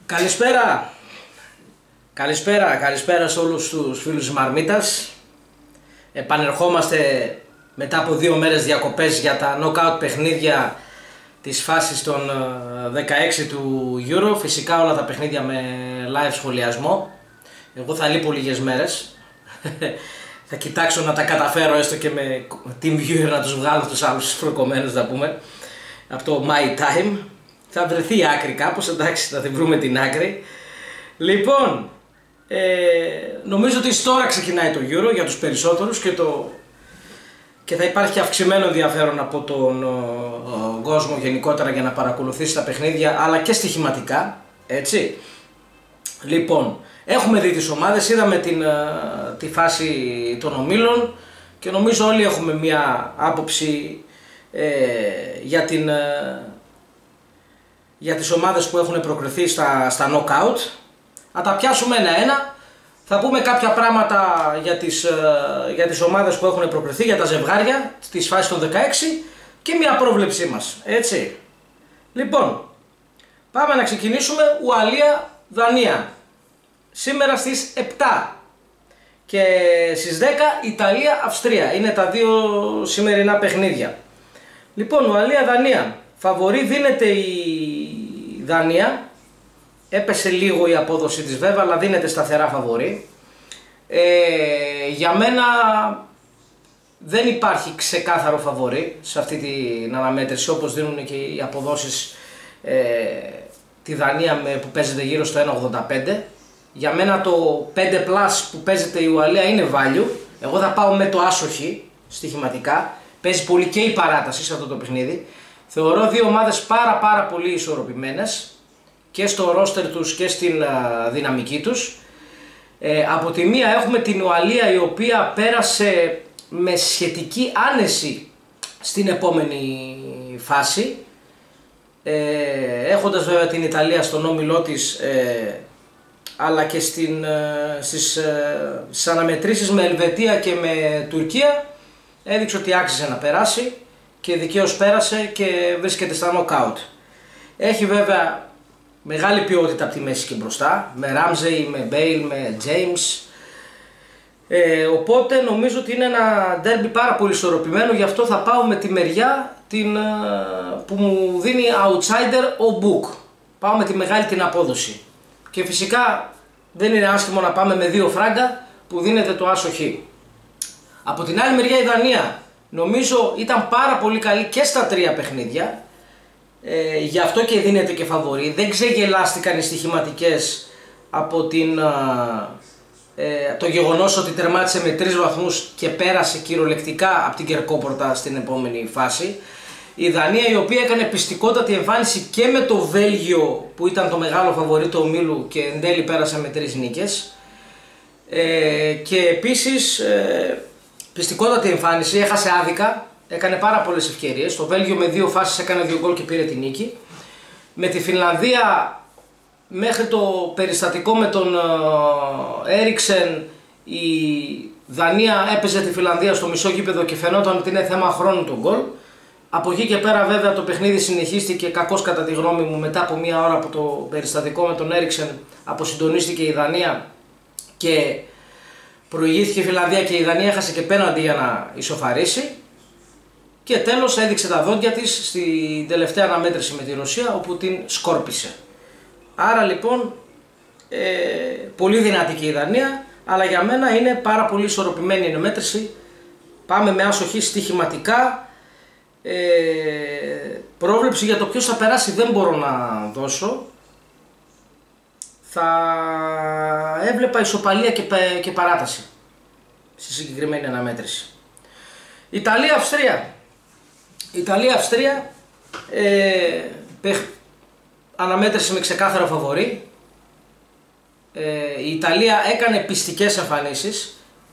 Καλησπέρα. Καλησπέρα σε όλους τους φίλους της Μαρμίτας. Επανερχόμαστε μετά από 2 μέρες διακοπές για τα knockout παιχνίδια της φάσης των 16 του Euro. Φυσικά όλα τα παιχνίδια με live σχολιασμό. Εγώ θα λείπω λίγες μέρες. Θα κοιτάξω να τα καταφέρω έστω και με team viewer να τους βγάλω τους άλλους προκομμένους, να πούμε, από το My Time. Θα βρεθεί η άκρη κάπως, εντάξει, θα την βρούμε την άκρη. Λοιπόν, νομίζω ότι τώρα ξεκινάει το Euro για τους περισσότερους και θα υπάρχει αυξημένο ενδιαφέρον από τον κόσμο γενικότερα για να παρακολουθήσει τα παιχνίδια, αλλά και στοιχηματικά, έτσι. Λοιπόν, έχουμε δει τις ομάδες, είδαμε τη φάση των ομίλων και νομίζω όλοι έχουμε μία άποψη για τις ομάδες που έχουν προκριθεί στα knockout. Θα τα πιάσουμε ένα-ένα. Θα πούμε κάποια πράγματα για τις ομάδες που έχουν προκριθεί, για τα ζευγάρια της φάσης των 16 και μια πρόβλεψή μας, έτσι. Λοιπόν, πάμε να ξεκινήσουμε. Ουαλία-Δανία σήμερα στις 7 και στις 10 Ιταλία-Αυστρία. Είναι τα δύο σημερινά παιχνίδια. Λοιπόν, Ουαλία-Δανία. Φαβορί δίνεται η Δανία. Έπεσε λίγο η απόδοση της βέβαια, αλλά δίνεται σταθερά φαβορί. Για μένα δεν υπάρχει ξεκάθαρο φαβορί σε αυτή την αναμέτρηση, όπως δίνουν και οι αποδόσεις τη Δανία που παίζεται γύρω στο 1,85. Για μένα το 5+ που παίζεται η Ουαλία είναι value. Εγώ θα πάω με το άσοχη στοιχηματικά. Παίζει πολύ και η παράταση σε αυτό το παιχνίδι. Θεωρώ δύο ομάδες πάρα πολύ ισορροπημένες και στο ρόστερ τους και στην δυναμική τους. Από τη μία έχουμε την Ουαλία, η οποία πέρασε με σχετική άνεση στην επόμενη φάση, έχοντας βέβαια την Ιταλία στον όμιλό της, αλλά και στις αναμετρήσεις με Ελβετία και με Τουρκία έδειξε ότι άξιζε να περάσει και δικαίως πέρασε και βρίσκεται στα knockout. Έχει βέβαια μεγάλη ποιότητα από τη μέση και μπροστά, με Ράμζεϊ, με Μπέιλ, με James. Οπότε νομίζω ότι είναι ένα ντέρμπι πάρα πολύ ισορροπημένο, γι' αυτό θα πάω με τη μεριά που μου δίνει outsider ο Book. Πάω με τη μεγάλη την απόδοση. Και φυσικά δεν είναι άσχημο να πάμε με 2 φράγκα που δίνεται το άσο χ. Από την άλλη μεριά η Δανία νομίζω ήταν πάρα πολύ καλή και στα 3 παιχνίδια. Γι' αυτό και δίνεται και φαβορί. Δεν ξεγελάστηκαν οι στοιχηματικές από το γεγονός ότι τερμάτισε με 3 βαθμούς και πέρασε κυριολεκτικά από την κερκόπορτα στην επόμενη φάση. Η Δανία, η οποία έκανε πιστικότατη εμφάνιση και με το Βέλγιο που ήταν το μεγάλο φαβορί του ομίλου και εν τέλει πέρασε με 3 νίκες, και επίσης πιστικότατη εμφάνιση, έχασε άδικα. Έκανε πάρα πολλές ευκαιρίες. Το Βέλγιο με 2 φάσεις έκανε 2 γκολ και πήρε τη νίκη. Με τη Φινλανδία, μέχρι το περιστατικό με τον Έριξεν, η Δανία έπαιζε τη Φινλανδία στο μισό γήπεδο και φαινόταν ότι είναι θέμα χρόνου το γκολ. Από εκεί και πέρα βέβαια το παιχνίδι συνεχίστηκε κακώς κατά τη γνώμη μου. Μετά από 1 ώρα από το περιστατικό με τον Έριξεν αποσυντονίστηκε η Δανία και προηγήθηκε η Φινλανδία και η Δανία έχασε και πέναντι για να ισοφαρίσει. Και τέλος έδειξε τα δόντια της στην τελευταία αναμέτρηση με τη Ρωσία, όπου την σκόρπισε. Άρα λοιπόν πολύ δυνατή και η Δανία, αλλά για μένα είναι πάρα πολύ ισορροπημένη η αναμέτρηση. Πάμε με άσοχη στοιχηματικά. Πρόβλεψη για το ποιος θα περάσει δεν μπορώ να δώσω. Θα έβλεπα ισοπαλία και παράταση στη συγκεκριμένη αναμέτρηση. Ιταλία-Αυστρία. Ιταλία-Αυστρία, αναμέτρηση με ξεκάθαρο φαβορί. Η Ιταλία έκανε πιστικές εμφανίσεις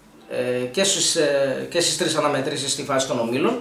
και στις 3 αναμετρήσεις στη φάση των ομίλων.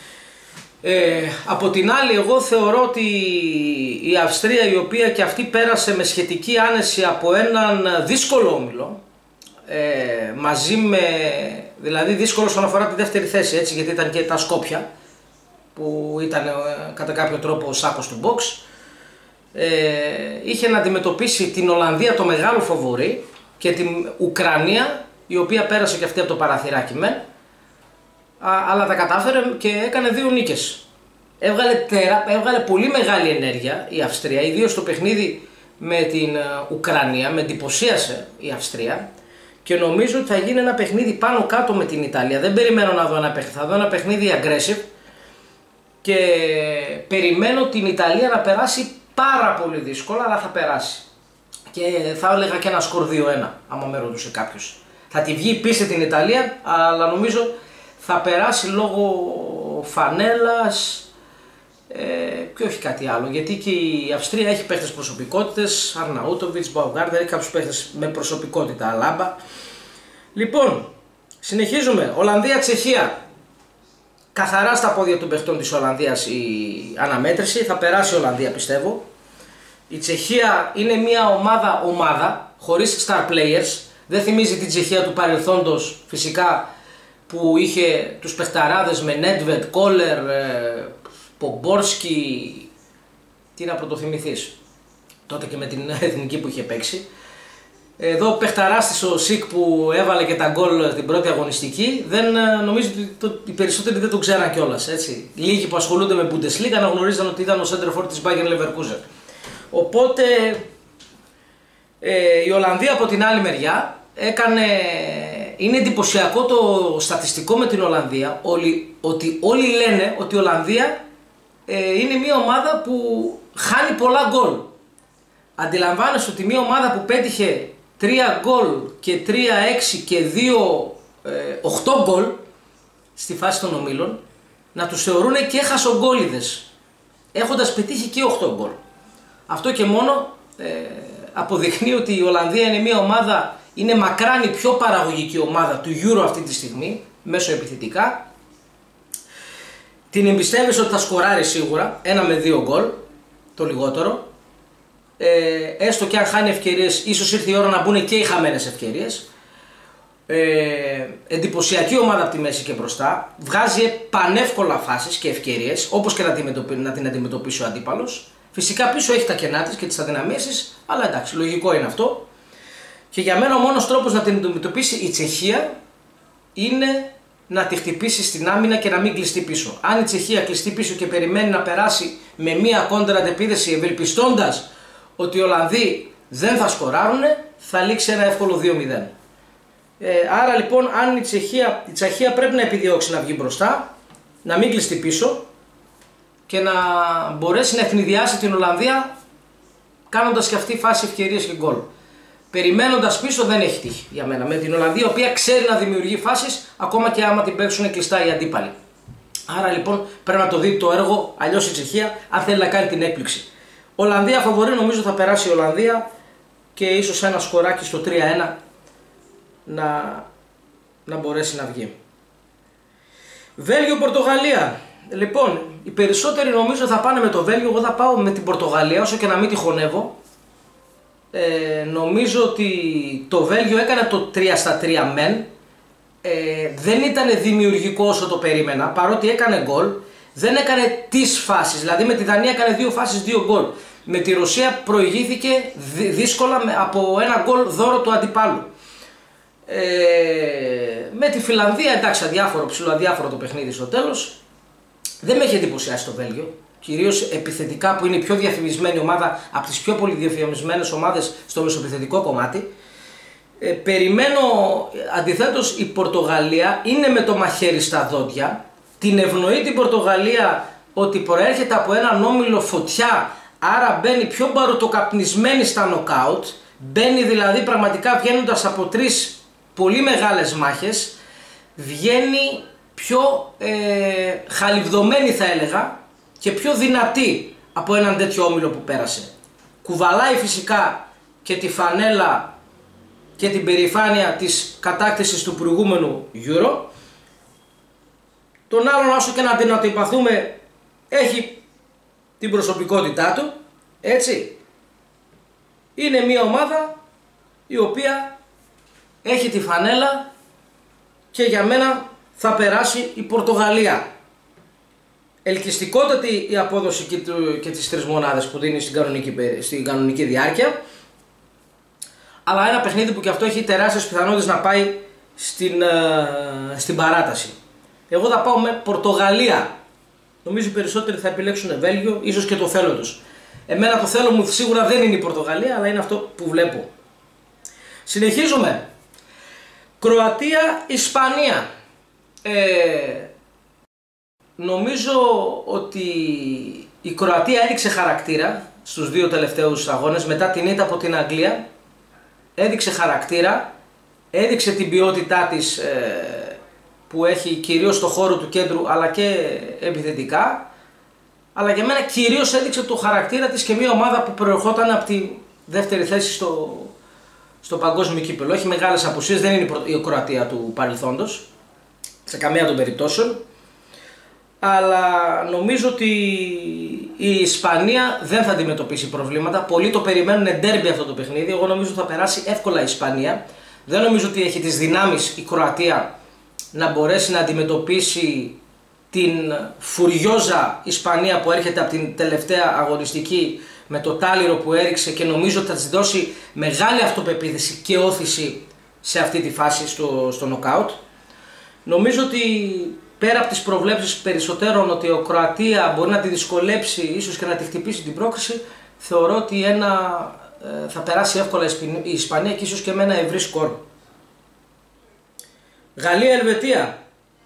Από την άλλη, εγώ θεωρώ ότι η Αυστρία, η οποία και αυτή πέρασε με σχετική άνεση από έναν δύσκολο όμιλο, μαζί με, δηλαδή δύσκολο όσον αφορά τη δεύτερη θέση, έτσι, γιατί ήταν και τα Σκόπια που ήταν κατά κάποιο τρόπο ο σάκος του box, είχε να αντιμετωπίσει την Ολλανδία, το μεγάλο φοβορί, και την Ουκρανία, η οποία πέρασε και αυτή από το παραθυράκι μεν, αλλά τα κατάφερε και έκανε 2 νίκες. Έβγαλε πολύ μεγάλη ενέργεια η Αυστρία, ιδίως στο παιχνίδι με την Ουκρανία, με εντυπωσίασε η Αυστρία, και νομίζω ότι θα γίνει ένα παιχνίδι πάνω κάτω με την Ιταλία. Δεν περιμένω να δω ένα παιχνίδι, θα δω ένα παιχνίδι aggressive και περιμένω την Ιταλία να περάσει πάρα πολύ δύσκολα, αλλά θα περάσει. Και θα έλεγα και ένα σκορ 2-1, άμα με ρωτούσε κάποιος. Θα τη βγει πίστη την Ιταλία, αλλά νομίζω θα περάσει λόγω φανέλας και όχι κάτι άλλο. Γιατί και η Αυστρία έχει παίχτες προσωπικότητες, Αρναούτοβιτς, Μπαουγκάρντερ, έχει κάποιους παίχτες με προσωπικότητα, Αλάμπα. Λοιπόν, συνεχίζουμε. Ολλανδία-Τσεχία. Καθαρά στα πόδια των παιχτών της Ολλανδίας η αναμέτρηση. Θα περάσει η Ολλανδία, πιστεύω. Η Τσεχία είναι μια ομάδα χωρίς star players. Δεν θυμίζει την Τσεχία του παρελθόντος, φυσικά, που είχε τους παιχταράδες με Νέντβετ, Κόλερ, Πομπόρσκι. Τι να πρωτοθυμηθείς, τότε και με την εθνική που είχε παίξει. Εδώ ο παιχταράς της, ο Σικ, που έβαλε και τα γκολ την πρώτη αγωνιστική, νομίζω ότι οι περισσότεροι δεν το ξέραν κιόλας. Λίγοι που ασχολούνται με Bundesliga να γνωρίζαν ότι ήταν ο center for της Bayer Leverkusen. Οπότε η Ολλανδία από την άλλη μεριά είναι εντυπωσιακό το στατιστικό με την Ολλανδία, ότι όλοι λένε ότι η Ολλανδία είναι μια ομάδα που χάνει πολλά γκολ. Αντιλαμβάνεσαι ότι μια ομάδα που πέτυχε 3 γκολ και 3-6 και 2-8 γκολ στη φάση των ομίλων, να τους θεωρούν και χασογκόλιδες, έχοντας πετύχει και 8 γκολ. Αυτό και μόνο αποδεικνύει ότι η Ολλανδία είναι μια ομάδα, είναι μακράν η πιο παραγωγική ομάδα του Euro αυτή τη στιγμή, μέσω επιθετικά. Την εμπιστεύεσαι ότι θα σκοράρει σίγουρα 1 με 2 γκολ, το λιγότερο. Έστω και αν χάνει ευκαιρίες, ίσως ήρθε η ώρα να μπουν και οι χαμένες ευκαιρίες. Εντυπωσιακή ομάδα από τη μέση και μπροστά. Βγάζει πανεύκολα φάσεις και ευκαιρίες, όπως και να την αντιμετωπίσει ο αντίπαλος. Φυσικά πίσω έχει τα κενά της και τις αδυναμίες της, αλλά εντάξει, λογικό είναι αυτό. Και για μένα ο μόνος τρόπος να την αντιμετωπίσει η Τσεχία είναι να τη χτυπήσει στην άμυνα και να μην κλειστεί πίσω. Αν η Τσεχία κλειστεί πίσω και περιμένει να περάσει με μία κόντρα αντεπίθεση, ευελπιστώντας ότι οι Ολλανδοί δεν θα σκοράρουν, θα λήξει ένα εύκολο 2-0. Άρα λοιπόν, αν η Τσεχία πρέπει να επιδιώξει να βγει μπροστά, να μην κλειστεί πίσω και να μπορέσει να ευνηδιάσει την Ολλανδία, κάνοντας και αυτή φάση ευκαιρίες και γκολ. Περιμένοντας πίσω δεν έχει τύχει για μένα με την Ολλανδία, η οποία ξέρει να δημιουργεί φάσεις ακόμα και άμα την παίξουν κλειστά οι αντίπαλοι. Άρα λοιπόν πρέπει να το δει το έργο, αλλιώς η Τσεχία, αν θέλει να κάνει την έκπληξη. Ολλανδία φαβορί, νομίζω θα περάσει η Ολλανδία και ίσως ένα σκοράκι στο 3-1 να μπορέσει να βγει. Βέλγιο-Πορτογαλία. Λοιπόν, οι περισσότεροι νομίζω θα πάνε με το Βέλγιο, εγώ θα πάω με την Πορτογαλία, όσο και να μην τη χωνεύω. Νομίζω ότι το Βέλγιο έκανε το 3-3 μεν, δεν ήταν δημιουργικό όσο το περίμενα, παρότι έκανε γκολ, δεν έκανε τις φάσεις, δηλαδή με τη Δανία έκανε 2 φάσεις, 2 γκολ. Με τη Ρωσία προηγήθηκε δύσκολα από ένα γκολ δώρο του αντιπάλου. Με τη Φιλανδία, εντάξει, αδιάφορο το παιχνίδι στο τέλος. Δεν με έχει εντυπωσιάσει το Βέλγιο, κυρίως επιθετικά, που είναι η πιο διαφημισμένη ομάδα, από τις πιο πολύ διαφημισμένες ομάδες στο μεσοεπιθετικό κομμάτι. Περιμένω, αντιθέτως, η Πορτογαλία είναι με το μαχαίρι στα δόντια. Την ευνοεί την Πορτογαλία ότι προέρχεται από έναν όμιλο φωτιά, άρα μπαίνει πιο μπαρουτοκαπνισμένη στα νοκάουτ. Μπαίνει δηλαδή πραγματικά, βγαίνοντας από 3 πολύ μεγάλες μάχες, βγαίνει πιο χαλιβδομένη, θα έλεγα, και πιο δυνατή από έναν τέτοιο όμιλο που πέρασε. Κουβαλάει φυσικά και τη φανέλα και την περηφάνεια της κατάκτησης του προηγούμενου Euro. Τον άλλον, όσο και να την αντιπαθούμε, έχει την προσωπικότητά του, έτσι. Είναι μια ομάδα η οποία έχει τη φανέλα και για μένα θα περάσει η Πορτογαλία. Ελκυστικότατη η απόδοση και τις 3 μονάδες που δίνει στην κανονική διάρκεια. Αλλά ένα παιχνίδι που και αυτό έχει τεράστιες πιθανότητες να πάει στην παράταση. Εγώ θα πάω με Πορτογαλία. Νομίζω οι περισσότεροι θα επιλέξουν Βέλγιο, ίσως και το θέλω τους. Εμένα το θέλω μου σίγουρα δεν είναι η Πορτογαλία, αλλά είναι αυτό που βλέπω. Συνεχίζουμε. Κροατία-Ισπανία. Νομίζω ότι η Κροατία έδειξε χαρακτήρα στους 2 τελευταίους αγώνες μετά την ήττα από την Αγγλία. Έδειξε χαρακτήρα, έδειξε την ποιότητά της που έχει κυρίως στο χώρο του κέντρου αλλά και επιθετικά. Αλλά για μένα κυρίως έδειξε το χαρακτήρα της και μια ομάδα που προερχόταν από τη δεύτερη θέση στο παγκόσμιο κύπελλο. Έχει μεγάλες απουσίες, δεν είναι η Κροατία του παρελθόντος σε καμία των περιπτώσεων. Αλλά νομίζω ότι η Ισπανία δεν θα αντιμετωπίσει προβλήματα. Πολλοί το περιμένουν ντέρμπι αυτό το παιχνίδι. Εγώ νομίζω ότι θα περάσει εύκολα η Ισπανία. Δεν νομίζω ότι έχει τις δυνάμεις η Κροατία να μπορέσει να αντιμετωπίσει την φουριόζα Ισπανία που έρχεται από την τελευταία αγωνιστική με το τάλιρο που έριξε και νομίζω ότι θα της δώσει μεγάλη αυτοπεποίθηση και όθηση σε αυτή τη φάση στο νοκάουτ. Νομίζω ότι πέρα από τις προβλέψεις περισσότερων ότι η Κροατία μπορεί να τη δυσκολέψει, ίσως και να τη χτυπήσει την πρόκριση, θεωρώ ότι θα περάσει εύκολα η Ισπανία και ίσως και με ένα ευρύ σκορ. Γαλλία-Ελβετία.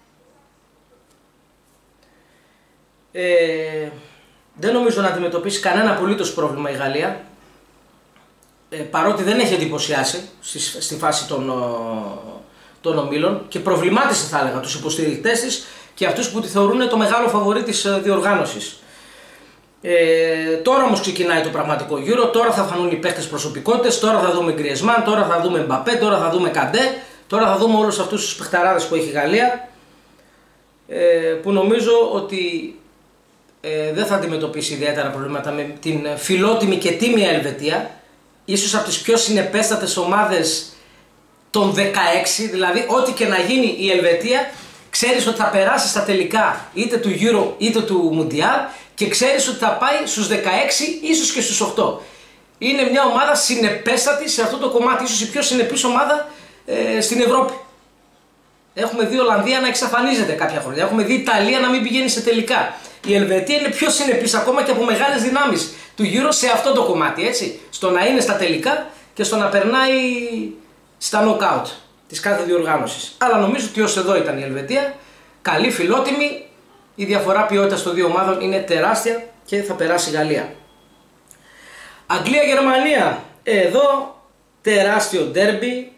Δεν νομίζω να αντιμετωπίσει κανένα απολύτως πρόβλημα η Γαλλία, παρότι δεν έχει εντυπωσιάσει στη φάση των ομίλων και προβλημάτισε θα έλεγα τους υποστηρικτές της και αυτούς που τη θεωρούν το μεγάλο φαβορί της διοργάνωσης. Τώρα όμως ξεκινάει το πραγματικό Euro, τώρα θα φανούν οι παίχτες προσωπικότητες, τώρα θα δούμε Γκριεσμάν, τώρα θα δούμε Μπαπέ, τώρα θα δούμε Καντέ, τώρα θα δούμε όλους αυτούς τους παιχταράδες που έχει η Γαλλία, που νομίζω ότι δεν θα αντιμετωπίσει ιδιαίτερα προβλήματα με την φιλότιμη και τίμια Ελβετία, ίσως από τις πιο συνεπέστατες ομάδες των 16, δηλαδή ό,τι και να γίνει η Ελβετία ξέρεις ότι θα περάσει στα τελικά είτε του Euro είτε του Mundial και ξέρεις ότι θα πάει στους 16 ίσως και στους 8. Είναι μια ομάδα συνεπέστατη σε αυτό το κομμάτι, ίσως η πιο συνεπής ομάδα στην Ευρώπη. Έχουμε δει Ολλανδία να εξαφανίζεται κάποια χρόνια, έχουμε δει Ιταλία να μην πηγαίνει σε τελικά. Η Ελβετία είναι πιο συνεπής ακόμα και από μεγάλες δυνάμεις του Euro σε αυτό το κομμάτι, έτσι, στο να είναι στα τελικά και στο να περνάει στα knockout της κάθε διοργάνωσης. Αλλά νομίζω ότι ως εδώ ήταν η Ελβετία, καλή, φιλότιμη, η διαφορά ποιότητας των δύο ομάδων είναι τεράστια και θα περάσει η Γαλλία. Αγγλία-Γερμανία, εδώ τεράστιο ντέρμπι,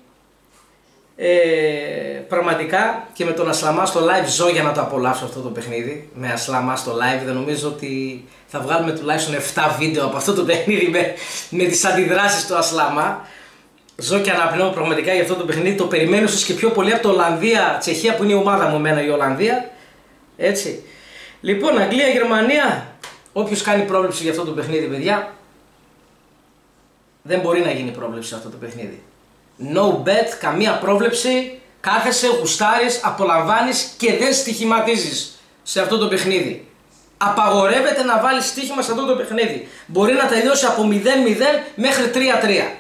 πραγματικά και με τον Ασλαμά στο live ζω για να το απολαύσω αυτό το παιχνίδι. Με Ασλαμά στο live δεν νομίζω ότι θα βγάλουμε τουλάχιστον 7 βίντεο από αυτό το παιχνίδι με τις αντιδράσεις του Ασλαμά. Ζω και αναπνέω πραγματικά για αυτό το παιχνίδι, το περιμένω ίσως και πιο πολύ από το Ολλανδία-Τσεχία που είναι η ομάδα μου εμένα η Ολλανδία. Έτσι. Λοιπόν, Αγγλία-Γερμανία, όποιος κάνει πρόβλεψη για αυτό το παιχνίδι, παιδιά, δεν μπορεί να γίνει πρόβλεψη σε αυτό το παιχνίδι. No bet, καμία πρόβλεψη, κάθεσαι, γουστάρεις, απολαμβάνεις και δεν στοιχηματίζεις σε αυτό το παιχνίδι. Απαγορεύεται να βάλεις στοίχημα σε αυτό το παιχνίδι. Μπορεί να τελειώσει από 0-0 μέχρι 3-3.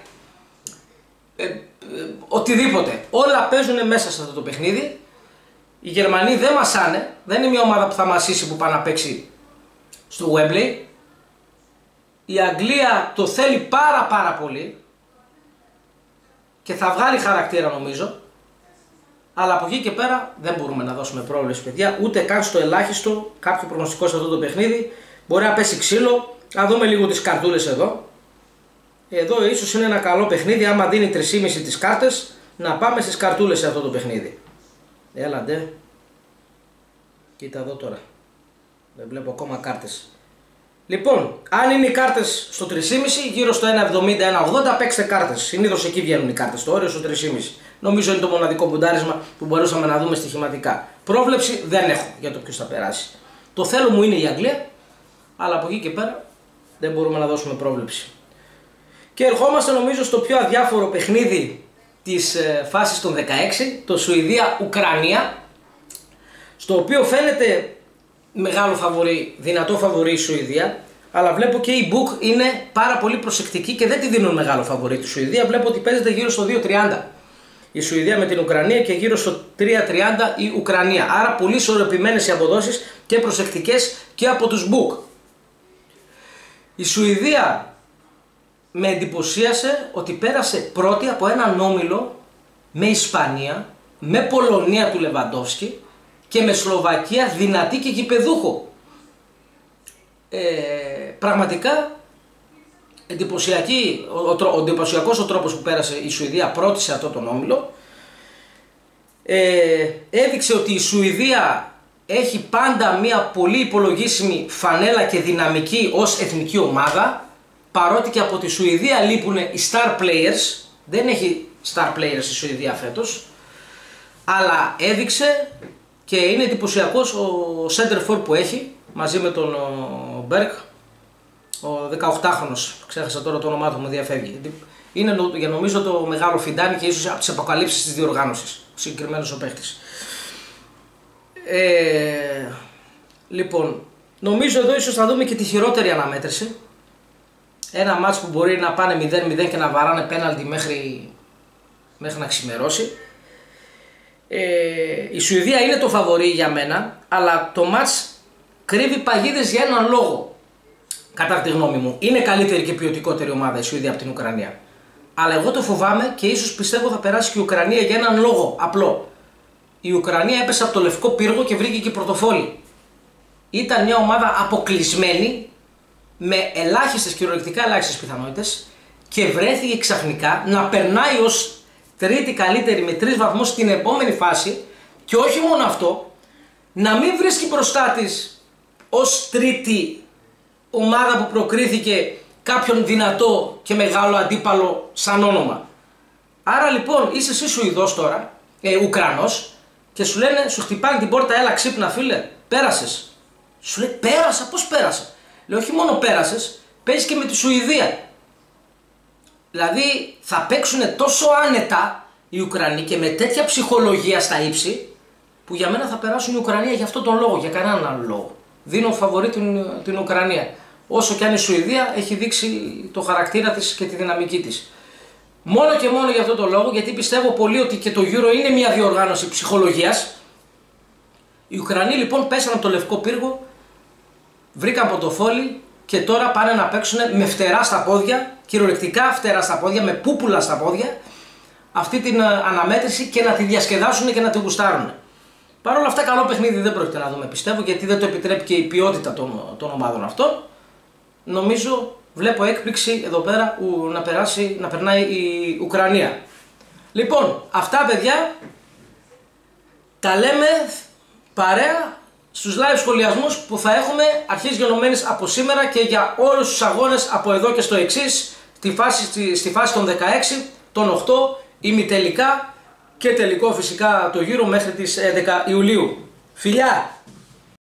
Οτιδήποτε. Όλα παίζουν μέσα σε αυτό το παιχνίδι. Οι Γερμανοί δεν μασάνε. Δεν είναι μια ομάδα που θα μασίσει που πάει να παίξει στο Wembley. Η Αγγλία το θέλει πάρα πολύ και θα βγάλει χαρακτήρα νομίζω. Αλλά από εκεί και πέρα δεν μπορούμε να δώσουμε πρόβλεψη, παιδιά, ούτε καν στο ελάχιστο κάποιο προγνωστικό σε αυτό το παιχνίδι. Μπορεί να πέσει ξύλο. Να δούμε λίγο τις καρτούλες εδώ. Εδώ ίσως είναι ένα καλό παιχνίδι, άμα δίνει 3,5 τις κάρτες, να πάμε στις καρτούλες σε αυτό το παιχνίδι. Έλαντε. Κοίτα εδώ τώρα. Δεν βλέπω ακόμα κάρτες. Λοιπόν, αν είναι οι κάρτες στο 3,5, γύρω στο 1,70-1,80 παίξτε κάρτες. Συνήθως εκεί βγαίνουν οι κάρτες, το όριο στο 3,5. Νομίζω είναι το μοναδικό ποντάρισμα που μπορούσαμε να δούμε στοιχηματικά. Πρόβλεψη δεν έχω για το ποιος θα περάσει. Το θέλω μου είναι η Αγγλία, αλλά από εκεί και πέρα δεν μπορούμε να δώσουμε πρόβλεψη. Και ερχόμαστε νομίζω στο πιο αδιάφορο παιχνίδι της φάσης των 16, το Σουηδία-Ουκρανία, στο οποίο φαίνεται μεγάλο φαβορί, δυνατό φαβορί η Σουηδία, αλλά βλέπω και η Book είναι πάρα πολύ προσεκτική και δεν τη δίνουν μεγάλο φαβορί τη Σουηδία. Βλέπω ότι παίζεται γύρω στο 2.30 η Σουηδία με την Ουκρανία και γύρω στο 3.30 η Ουκρανία. Άρα πολύ ισορροπημένες οι αποδόσεις και προσεκτικές και από τους Book. Η Σουηδία με εντυπωσίασε ότι πέρασε πρώτη από έναν όμιλο με Ισπανία, με Πολωνία του Λεβαντόφσκι και με Σλοβακία δυνατή και γηπεδούχο. Πραγματικά εντυπωσιακός ο τρόπος που πέρασε η Σουηδία πρώτη σε αυτό τον όμιλο. Έδειξε ότι η Σουηδία έχει πάντα μια πολύ υπολογίσιμη φανέλα και δυναμική ως εθνική ομάδα, παρότι και από τη Σουηδία λείπουν οι star players. Δεν έχει star players η Σουηδία φέτος, αλλά έδειξε και είναι εντυπωσιακός ο center for που έχει μαζί με τον Μπέρκ, ο 18χρονος, ξέχασα τώρα το όνομά του, μου διαφεύγει. Είναι για νομίζω το μεγάλο φιντάνι και ίσως από τις αποκαλύψεις της διοργάνωσης, ο συγκεκριμένος ο παίχτης. Λοιπόν, νομίζω εδώ ίσως θα δούμε και τη χειρότερη αναμέτρηση. Ένα μάτς που μπορεί να πάνε 0-0 και να βαράνε πέναλτι μέχρι να ξημερώσει. Η Σουηδία είναι το φαβορί για μένα, αλλά το μάτς κρύβει παγίδες για έναν λόγο. Κατά τη γνώμη μου, είναι καλύτερη και ποιοτικότερη ομάδα η Σουηδία από την Ουκρανία. Αλλά εγώ το φοβάμαι και ίσως πιστεύω θα περάσει και η Ουκρανία για έναν λόγο απλό. Η Ουκρανία έπεσε από το λευκό πύργο και βρήκε και πρωτοφόλι. Ήταν μια ομάδα αποκλεισμένη, με ελάχιστες, κυριολεκτικά ελάχιστες πιθανότητες, και βρέθηκε ξαφνικά να περνάει ως τρίτη καλύτερη με 3 βαθμούς στην επόμενη φάση, και όχι μόνο αυτό, να μην βρίσκει μπροστά της ως τρίτη ομάδα που προκρίθηκε κάποιον δυνατό και μεγάλο αντίπαλο σαν όνομα. Άρα λοιπόν είσαι εσύ Σουηδός τώρα, Ουκρανός, και σου λένε, σου χτυπάνε την πόρτα, έλα ξύπνα φίλε, πέρασες. Σου λέει πέρασα, πώς πέρασα? Λέω όχι μόνο πέρασες, παίζεις και με τη Σουηδία. Δηλαδή θα παίξουν τόσο άνετα οι Ουκρανοί και με τέτοια ψυχολογία στα ύψη, που για μένα θα περάσουν οι Ουκρανία για αυτόν τον λόγο, για κανέναν άλλο λόγο. Δίνω φαβορί την Ουκρανία. Όσο και αν η Σουηδία έχει δείξει το χαρακτήρα της και τη δυναμική της. Μόνο και μόνο για αυτόν τον λόγο, γιατί πιστεύω πολύ ότι και το Euro είναι μια διοργάνωση ψυχολογίας. Οι Ουκρανοί λοιπόν πέσαν από το λευκό πύργο, βρήκαν πορτοφόλι και τώρα πάνε να παίξουν με φτερά στα πόδια, κυριολεκτικά φτερά στα πόδια, με πούπουλα στα πόδια, αυτή την αναμέτρηση και να τη διασκεδάσουν και να τη γουστάρουν. Παρ' όλα αυτά, καλό παιχνίδι δεν πρόκειται να δούμε, πιστεύω, γιατί δεν το επιτρέπει και η ποιότητα των ομάδων αυτών. Νομίζω, βλέπω έκπληξη εδώ πέρα να περνάει η Ουκρανία. Λοιπόν, αυτά παιδιά, τα λέμε παρέα στους live σχολιασμούς που θα έχουμε αρχής γενομένης από σήμερα και για όλους τους αγώνες από εδώ και στο εξής, στη φάση των 16, των 8, ημιτελικά και τελικό φυσικά το Euro μέχρι τις 11 Ιουλίου. Φιλιά!